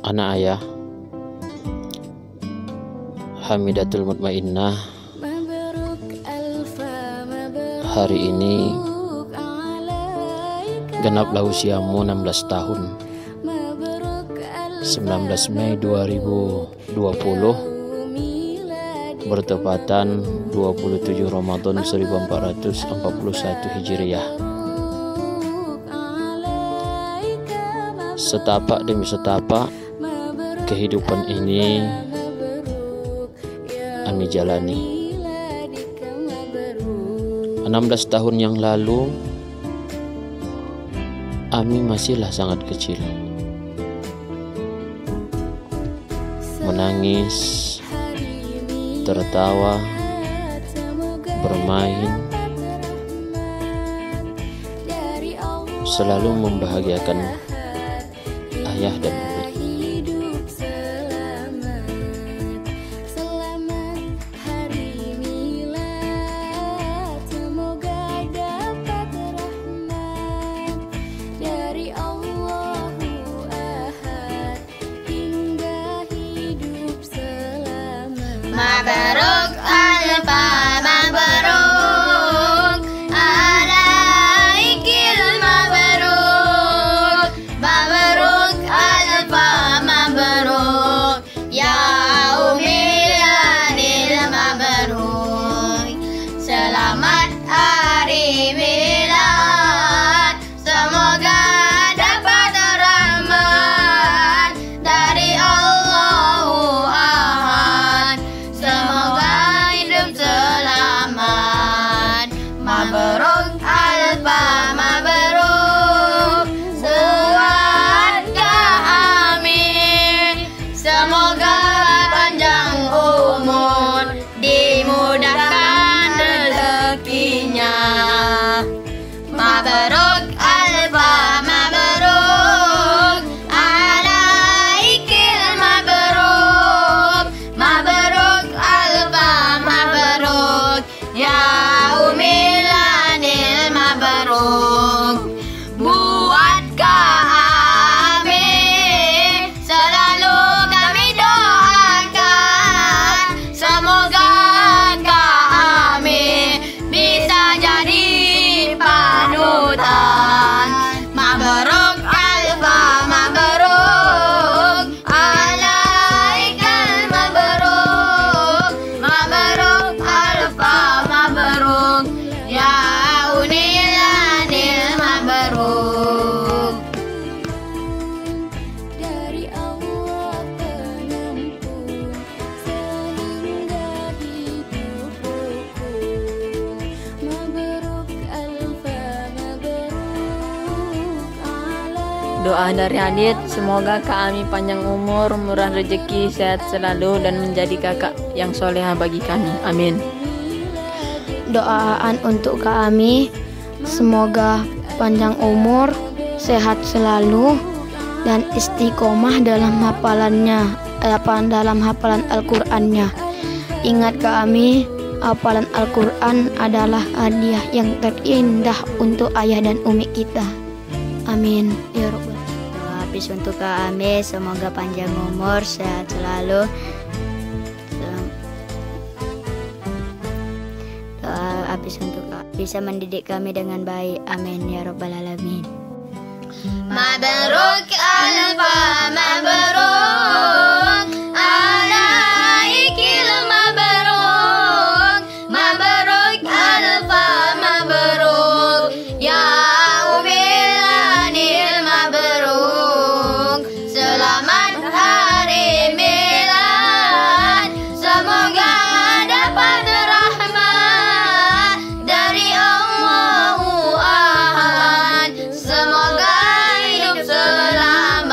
anak ayah Hamidatul Mutmainnah, hari ini genaplah usiamu 16 tahun. 19 Mei 2020 bertepatan 27 Ramadan 1441 Hijriah. Setapak demi setapak kehidupan ini Ami jalani. 16 tahun yang lalu Ami masihlah sangat kecil, menangis, tertawa, bermain, selalu membahagiakan ayah dan umi. Mabaruk alfa mabaruk alaikil mabaruk, mabaruk alfa mabaruk ya umilanil mabaruk. Selamat hari milad, semoga dapat rahmat dari Allahu Ahad. Semoga hidup selamat. Mabruk alfa mabruk, semoga amin. Semoga panjang umur, dimudahkan rezekinya. Mabruk alfa mabruk alaikil mabruk, mabruk alfa mabruk ya umilanil mabruk. Buat kami selalu kami doakan, semoga kami bisa jadi panutan. Mabruk alfa mabruk alaikal mabruk, mabruk alfa mabruk ya unilanil mabruk. Dari Allah pengampun sehingga hidup rukun. Mabruk alfa mabruk ala. Doa dari Adit, semoga Kak Ami panjang umur, murah rezeki, sehat selalu, dan menjadi kakak yang soleha bagi kami. Amin. Doaan untuk Kak Ami, semoga panjang umur, sehat selalu, dan istiqomah dalam hafalannya, dalam hafalan Al-Qur'annya. Ingat Kak Ami, hafalan Al-Qur'an adalah hadiah yang terindah untuk ayah dan umi kita. Amin ya Rabbal. Doa habis untuk Kak Ami, semoga panjang umur, sehat selalu. Doa habis untuk Kak, bisa mendidik kami dengan baik. Amin ya Rabbal Alamin. Mabruk alfa mabruk alaikil mabruk, mabruk alfa mabruk ya umilanil mabruk. Selamat hari milad, semoga dapat rahmat dari Allahu Ahad. Semoga hidup selamat.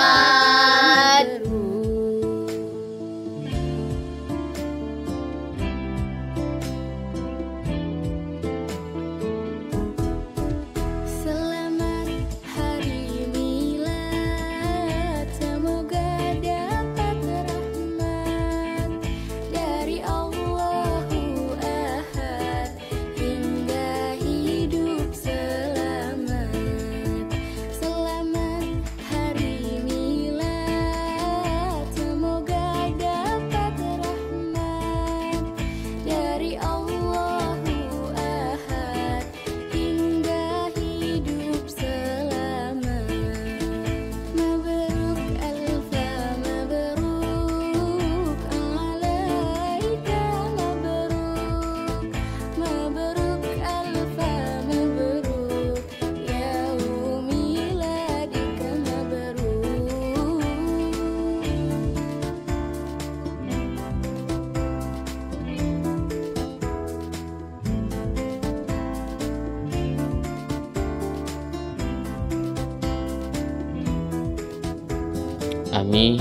Ami,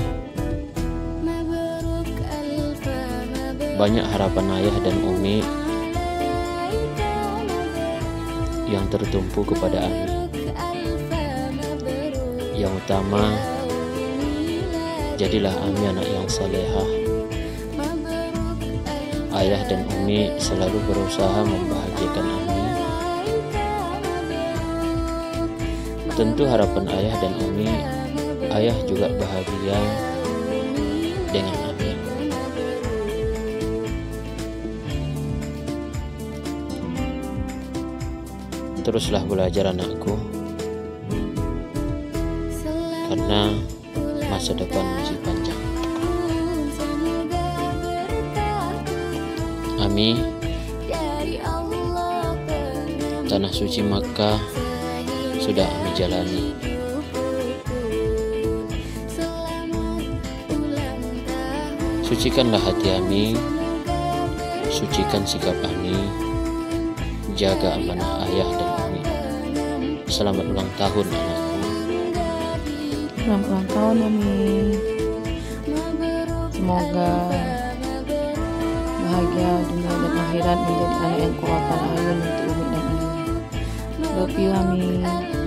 banyak harapan ayah dan umi yang tertumpu kepada Ami. Yang utama, jadilah Ami anak yang salehah. Ayah dan umi selalu berusaha membahagiakan Ami. Tentu harapan ayah dan umi, ayah juga bahagia dengan Ami. Teruslah belajar anakku, karena masa depan masih panjang. Ami, tanah suci Makkah sudah Ami jalani. Sucikanlah hati Ami, sucikan sikap Ami, jaga amanah ayah dan umi. Selamat ulang tahun anakku. Selamat ulang tahun Ami. Semoga bahagia dunia dan akhirat, menjadi anak yang kuat dan ayun untuk umi dan Ami. Love you Ami.